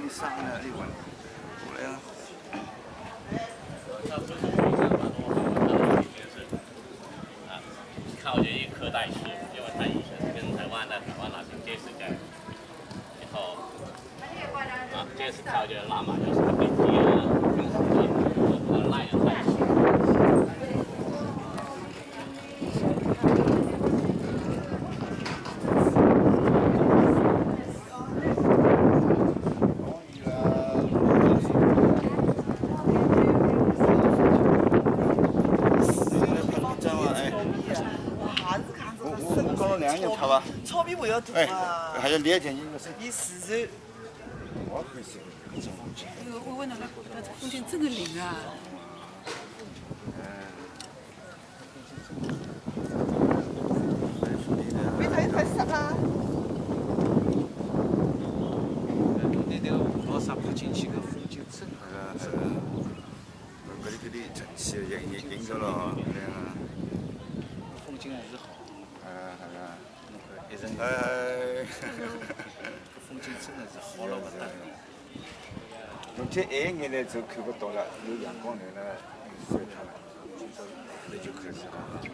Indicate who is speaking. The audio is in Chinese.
Speaker 1: 上了一碗，过来啊。
Speaker 2: 靠着一颗带石，因为他以前是跟台湾那边接触的，然后这是靠着拉玛就是飞机啊，赖人带石。
Speaker 1: 我搞了2年他吧。
Speaker 3: 草皮不要多啊！
Speaker 1: 还要2件衣服。
Speaker 3: 你试试。
Speaker 1: 我可以试。
Speaker 4: 我问了那风景真的灵啊！
Speaker 3: 没太湿啦。
Speaker 5: 那个老啥不进去个风景真好。
Speaker 1: 搿里城市营造了，
Speaker 5: 风景还是好。一人。风景真的是好了不得了。
Speaker 1: 冬天暗一眼呢就看不到了，有阳光来了晒它了，今朝现在就开始了。